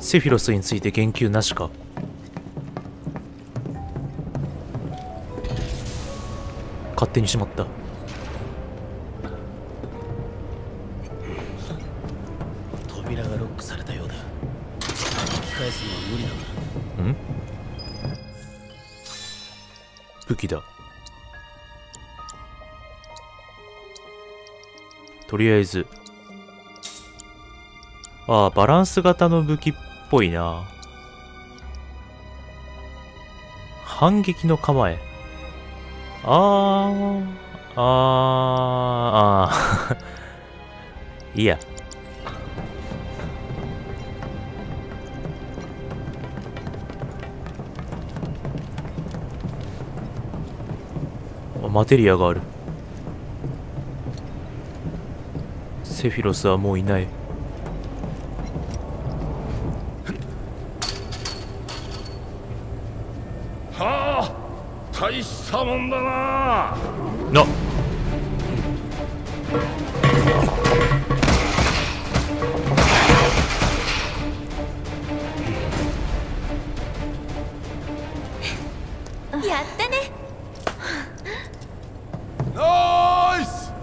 セフィロスについて言及なしか。勝手にしまった。 扉がロックされたようだ。返すのは無理だな。 ん？武器だ。とりあえず。ああ、バランス型の武器っぽいな。反撃の構え。いいや。マテリアがある。セフィロスはもういない。 はあ、大したもんだな。 なやったね。 ナイス。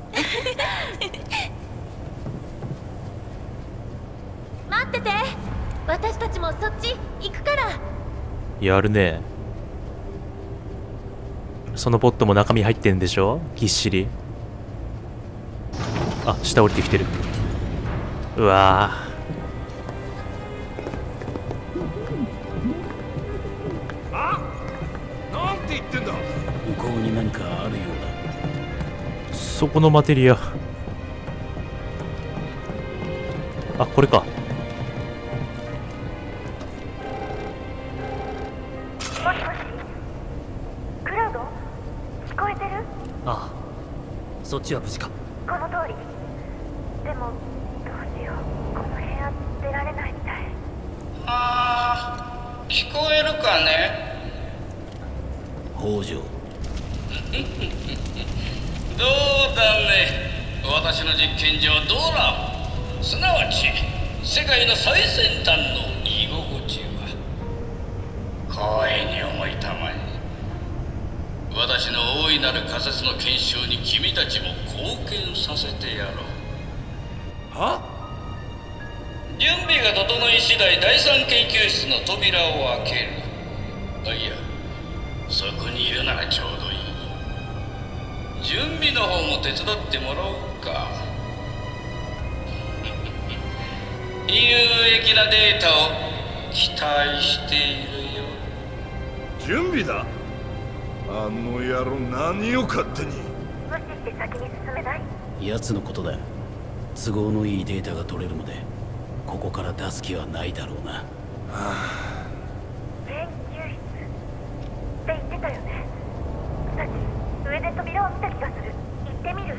待ってて、私たちもそっち行くから。 やるね。そのポットも中身入ってんでしょ、ぎっしり。あ、下降りてきてる。うわあ、なんて言ってんだ。 向こうに何かあるようだ。 そこのマテリア。あ、これか。 もしもし、クラウド、聞こえてる？ ああ、そっちは無事か。 この通り。でもどうしよう、この部屋出られないみたい。 ああ、聞こえるかね。 北条。 どうだね。私の実験上ドラム、すなわち世界の最先端の居心地は光栄に思いたまえ。私の大いなる仮説の検証に君たちも貢献させてやろう。 は？ 準備が整い次第第三研究室の扉を開ける。あ、いや、そこにいるならちょうどいい。準備の方も手伝ってもらおうか。有益なデータを期待しているよ。 準備だ。あの野郎、何を勝手に。 無視して先に進めない？ 奴のことだ。都合のいいデータが取れるまでここから出す気はないだろうな。はあ、 研究室って言ってたよね。さっき上で扉を見た気がする。行ってみる？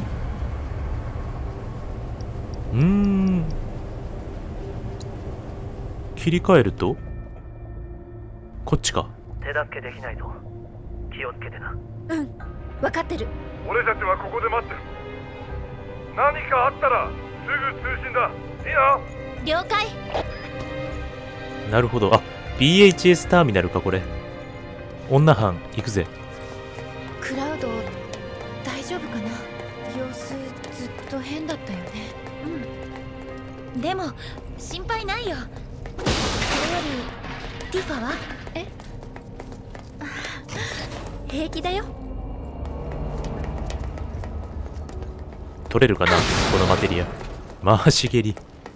切り替えるとこっちか。 手助けできないと気をつけてな。 うん、分かってる。 俺たちはここで待ってる。何かあったらすぐ通信だ。いいな。 了解。 なるほど。あ、BHS ターミナルかこれ。女班行くぜ。 クラウド大丈夫かな。様子ずっと変だったよね。うん、でも心配ないよ。それよりティファは？え？平気だよ。 取れるかなこのマテリア。回し蹴り。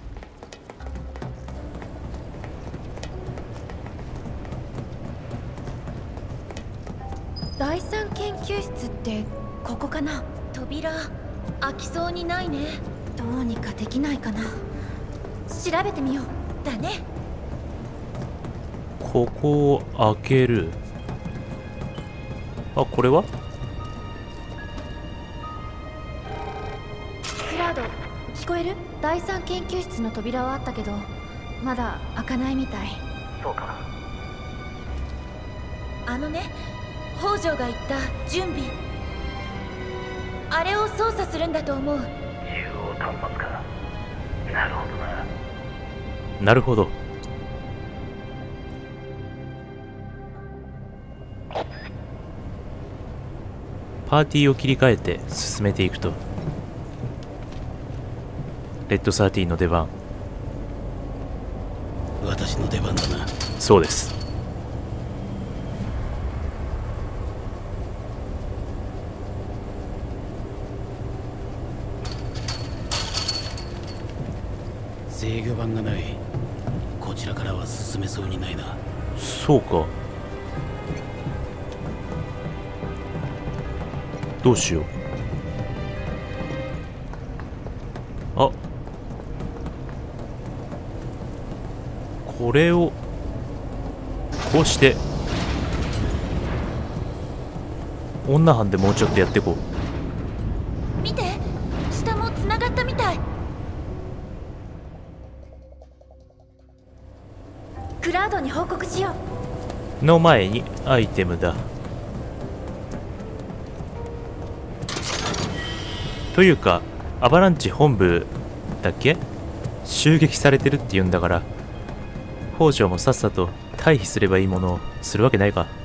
第三研究室ってここかな。扉開きそうにないね。どうにかできないかな。調べてみよう。だね。 ここを開ける。あ、これはクラウド、聞こえる？第三研究室の扉はあったけどまだ開かないみたい。 そうか。 あのね、北条が言った準備、あれを操作するんだと思う。 中央端末か。なるほどな。 なるほど。パーティーを切り替えて進めていくと。レッド13の出番。 私の出番だな。 そうです。 制御盤がない。こちらからは進めそうにないな。 そうか。どうしよう。あ、これをこうして女班でもうちょっとやっていこう。 見て、下もつながったみたい。クラウドに報告しよう。 の前にアイテムだ。というかアバランチ本部だっけ、襲撃されてるって言うんだから、北条もさっさと退避すればいいものをするわけないか。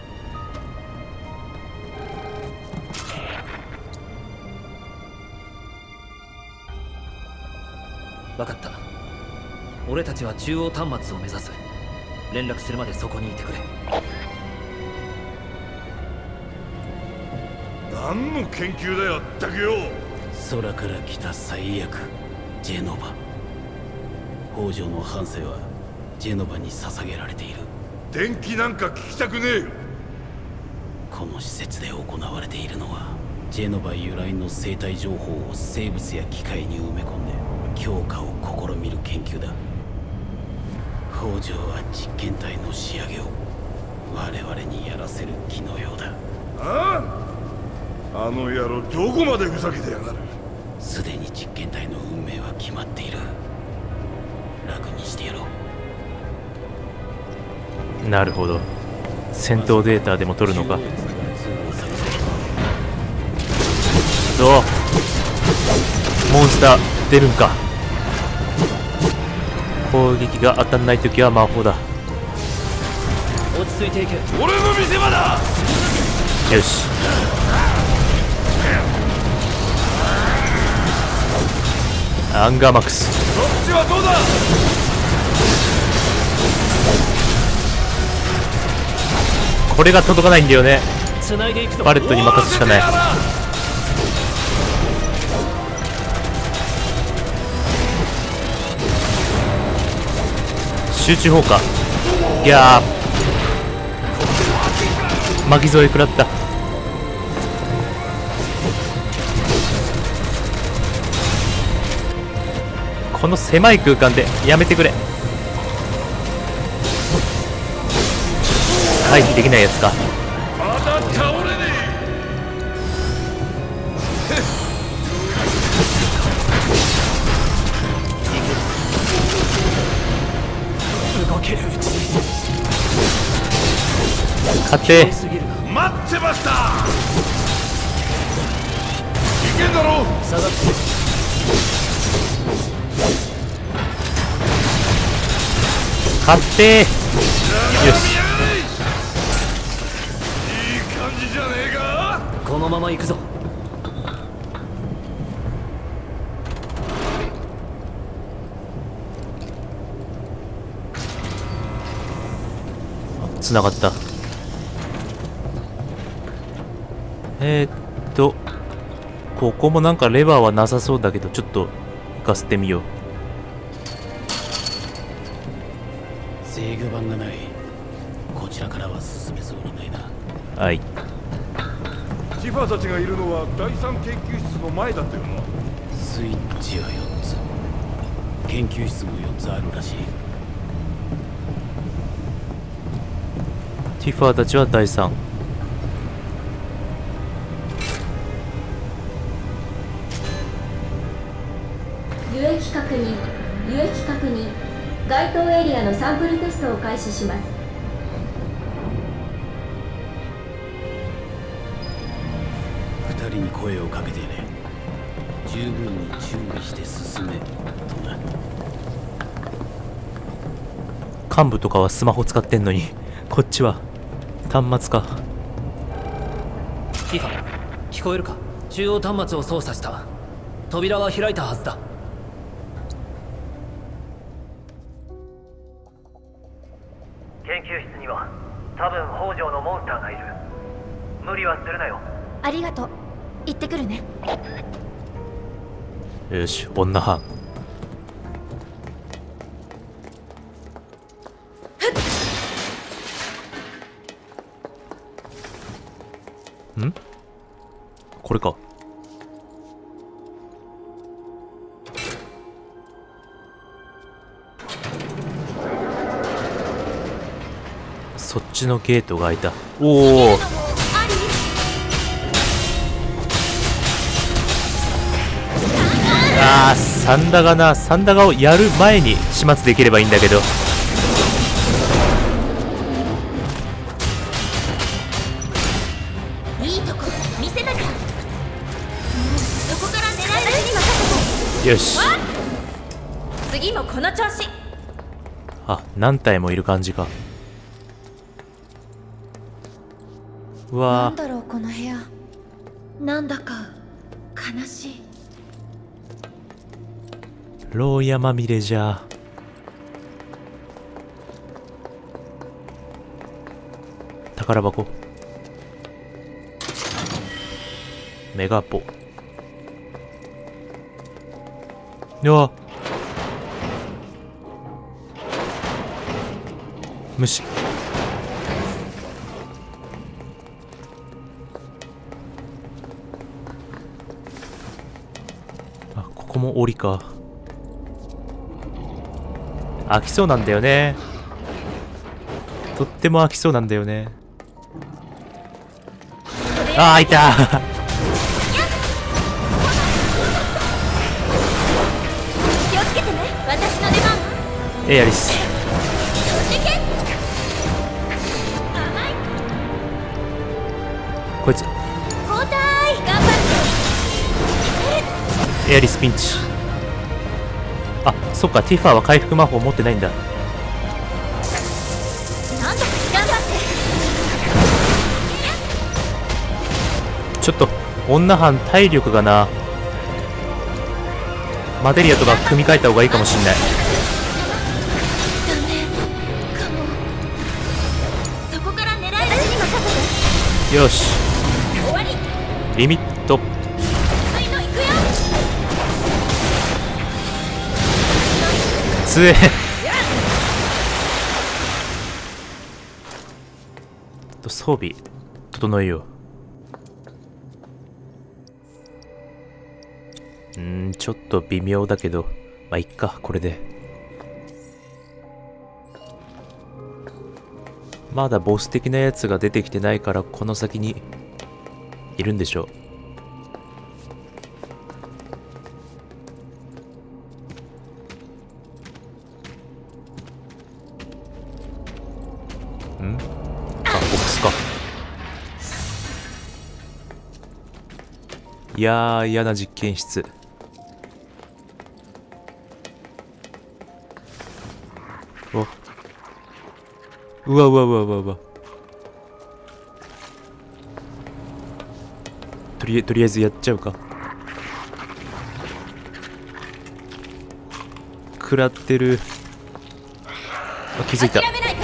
分かった。俺たちは中央端末を目指す。連絡するまでそこにいてくれ。 何の研究だよったくよ。 空から来た最悪、ジェノバ。北条の半生はジェノバに捧げられている。 電気なんか聞きたくねえよ。 この施設で行われているのはジェノバ由来の生態情報を生物や機械に埋め込んで強化を試みる研究だ。北条は実験体の仕上げを我々にやらせる気のようだ。 ああ、あの野郎どこまでふざけてやがる。 すでに実験体の運命は決まっている。楽にしてやろう。 なるほど。戦闘データでも取るのか。どう、モンスター出るんか。攻撃が当たんないときは魔法だ。 落ち着いていけ。 俺の見せ場だ。 よし。アンガーマックス。 そっちはどうだ。 これが届かないんだよね。 繋いでいくぞ。 バレットに任すしかない。集中砲火。いやー、巻き添え食らった。この狭い空間でやめてくれ。回避できないやつか。 まだ倒れね動けるうちに。 勝て。 え。待ってました。いけんだろ。 下がって。 勝て。よし。 いい感じじゃねえか。 このまま行くぞ。 つながった。ここもなんかレバーはなさそうだけど、ちょっと行かせてみよう。 制御盤がない。こちらからは進めそうにないな。 はい。 ティファーたちがいるのは第三研究室の前だったよな。 スイッチは4つ。研究室も4つあるらしい。 ティファーたちは第3。 輸液確認、輸液確認。該当エリアのサンプルテストを開始します。 2人に声をかけてね。十分に注意して進めとな。 幹部とかはスマホ使ってんのに、こっちは端末か。 ティファ、聞こえるか？中央端末を操作した。扉は開いたはずだ。 研究室には多分北条のモンスターがいる。無理はするなよ。 ありがとう。行ってくるね。 よし、女班。ん？これか。そっちのゲートが開いた。おお。ああ、サンダガな。サンダガをやる前に始末できればいいんだけど。 いいとこ見せなきゃ。そこから狙える。私に任せて。 よし。 次もこの調子。 あ、何体もいる感じか。うわなんだろうこの部屋。なんだか悲しい。 牢屋まみれじゃ。宝箱。メガポ。うわ、虫。あ、ここも檻か。飽きそうなんだよね。とっても飽きそうなんだよね。ああ、いた。 気をつけてね。私の出番。 エアリス。こいつ。 交代。頑張って。 エアリスピンチ。あ、そっか、ティファは回復魔法持ってないんだ。 なんだ、頑張って。 ちょっと女班体力がな。マテリアとか組み替えた方がいいかもしんない。 ダメかも。そこから狙える。私に任せて。 よし、 終わり。 リミット。 はいの行くよ。 つえ。装備整えよう。ちょっと微妙だけど、まあいっか、これで。まだボス的なやつが出てきてないから、この先にいるんでしょう。ボックスか。いやー、嫌な実験室。お、うわうわうわうわうわ。とりあえずやっちゃうか。食らってる。あ、気づいた。 諦めないから。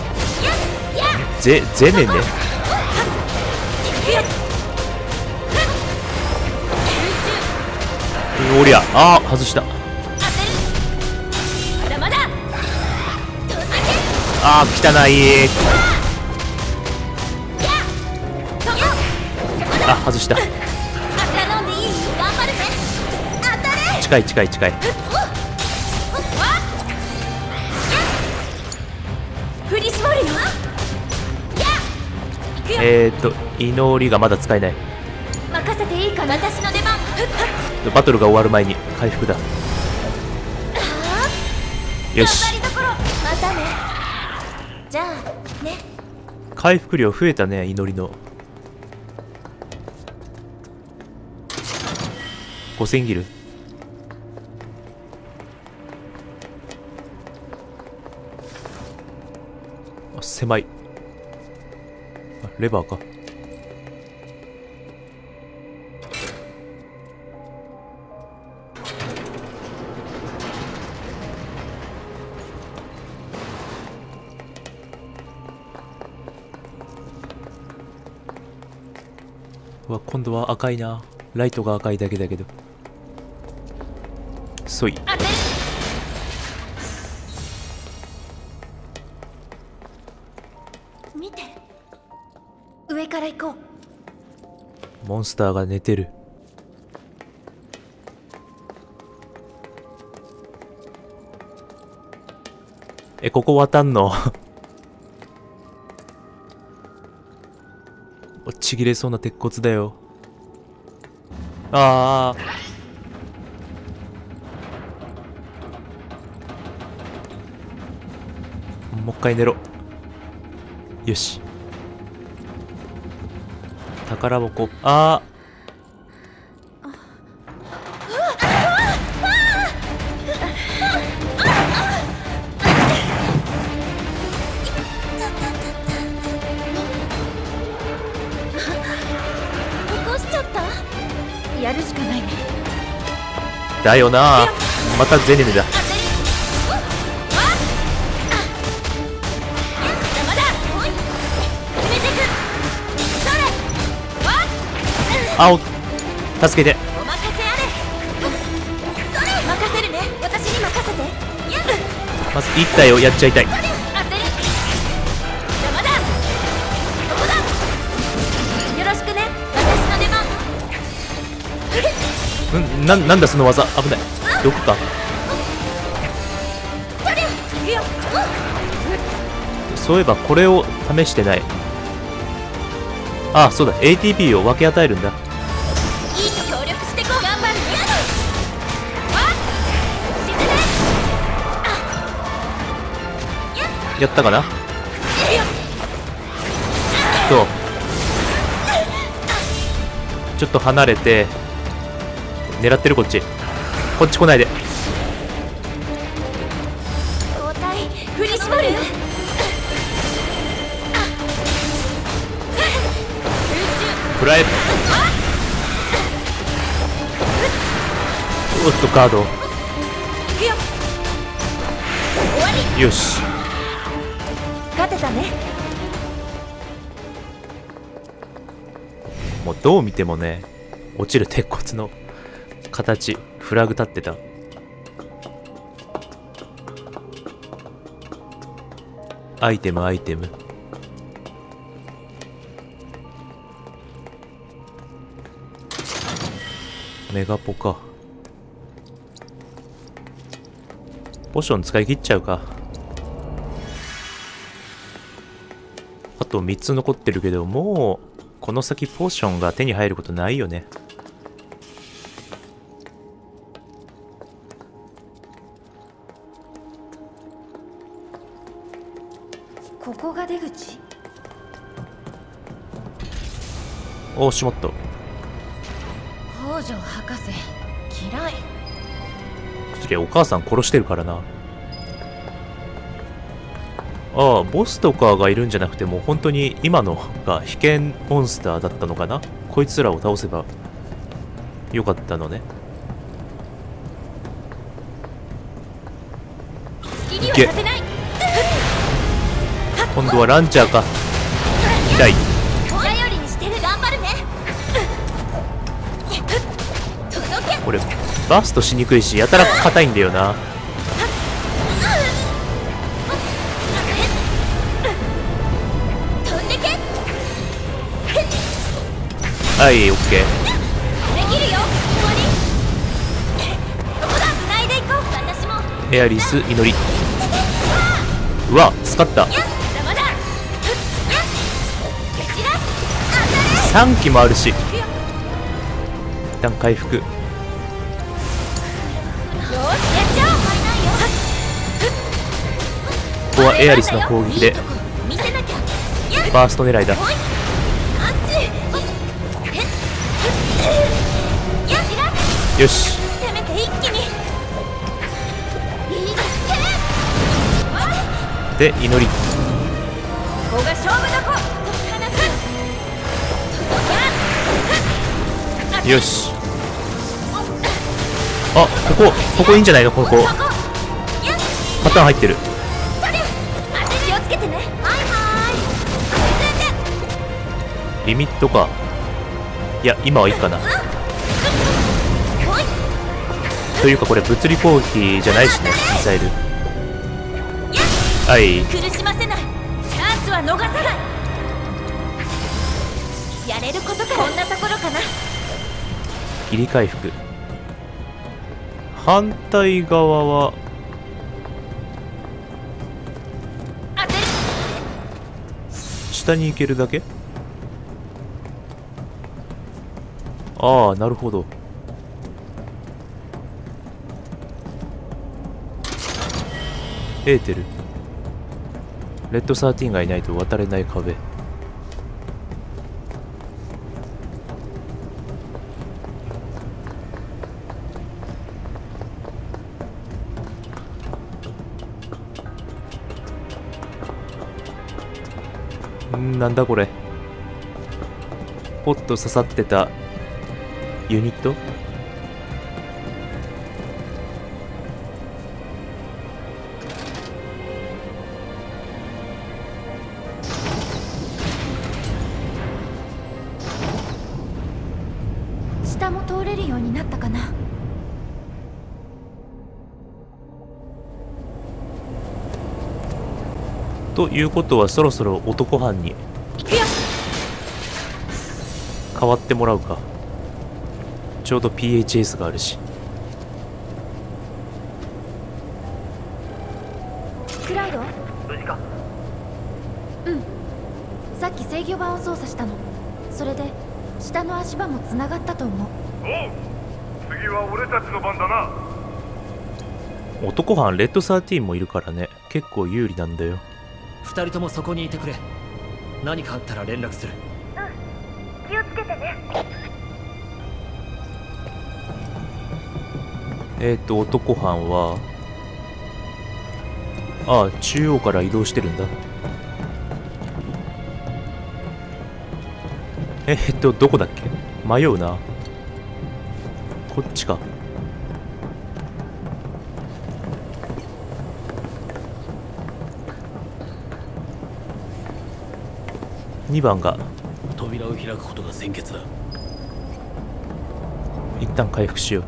ゼネね。おりゃ、あー、外した。 まだまだ。 あー、汚い。あ、外した。 頼んでいい？頑張るね。当たれ。 近い近い近い。 振り絞るよ。 祈りがまだ使えない。 任せていいかな。私の出番。 バトルが終わる前に回復だ。よし。 頑張りどころ。またね。じゃあね。 回復量増えたね、祈りの。5000ギル。 あ、狭い。あ、レバーか。うわ、今度は赤いな。ライトが赤いだけだけど。そい。 見て、上から行こう。 モンスターが寝てる。ここ渡んのちぎれそうな鉄骨だよ。ああ。もう一回寝ろ。よし。宝箱。ああ。 やるしかないね。 だよな。またゼネネだ。あお、助けて。 お任せあれ。任せるね。私に任せて。 まず1体をやっちゃいたい。 邪魔だ。ここだ。よろしくね。私の出番。 なんだその技。危ない。どこか。そういえばこれを試してない。ああ、そうだ。 ATP を分け与えるんだ。 いいと協力してこう。頑張るね。 やったかな。そう。ちょっと離れて狙ってる。こっち来ないで。 交代振り絞る。 フライ。おっとカード。よし、 勝てたね。 もうどう見てもね、落ちる鉄骨の形、フラグ立ってた。アイテム。メガポか。ポーション使い切っちゃうか。あと3つ残ってるけど、もうこの先ポーションが手に入ることないよね。 ここが出口。 おお、しまった。 北条博士嫌い。 そりゃお母さん殺してるからな。ああ、ボスとかがいるんじゃなくてもう本当に今のが被験モンスターだったのかな。こいつらを倒せばよかったのね。 好きにはさせない。 今度はランチャーか。痛い。 頼りにしてる。頑張るね。届け。 これバーストしにくいし、やたら硬いんだよな。 飛んでけ。 はい、オッケー。 できるよ。終わり。ここだ。繋いでいこう。私も。 エアリス祈り。うわ、使った。 邪魔だ。 3機もあるし。一旦回復。 よーし、やっちゃおう。 ここはエアリスの攻撃で見せなきゃ。 バースト狙いだ。 あっち。 よし。 せめて一気に。 で、祈り。 こが勝負どこ。 よし。あ、ここいいんじゃないの。ここパターン入ってる。 気をつけてね。はいはい。 リミットか。いや今はいいかな。というかこれ物理攻撃じゃないしね、ミサイル。はい、 苦しませない。チャンスは逃さない。やれることからこんなところかな。 切り回復。反対側は当てる。 下に行けるだけ。ああ、なるほど。エーテル。レッド13がいないと渡れない壁。なんだこれ。ポッと刺さってたユニット。 下も通れるようになったかな。 ということはそろそろ男班に行くよ。 変わってもらうか。ちょうど PHS があるし。 クラウド。 無事か？ うん。さっき制御盤を操作したの。それで下の足場もつながったと思う。 おう、次は俺たちの番だな。 男班レッド13もいるからね、結構有利なんだよ。 2人ともそこにいてくれ。何かあったら連絡する。 気をつけてね。 男班は中央から移動してるんだ。どこだっけ。迷うな。こっちか。2番が扉を開くことが先決だ。 一旦回復しよう。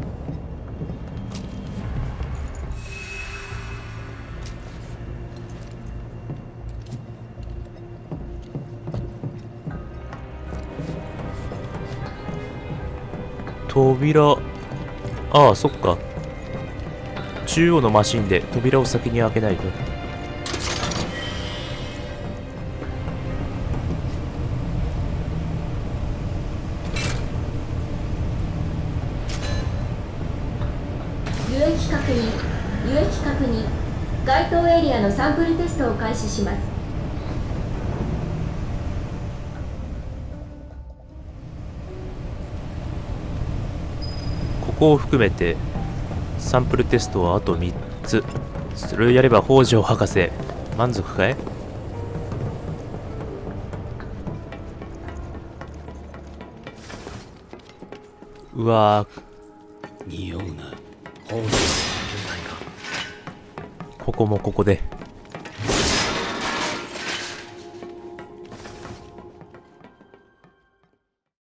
扉、そっか。中央のマシンで扉を先に開けないと。 輸液確認、輸液確認。該当エリアのサンプルテストを開始します。 ここを含めてサンプルテストはあと3つ。それをやれば北条博士満足かい。うわ匂うな。 ここもここで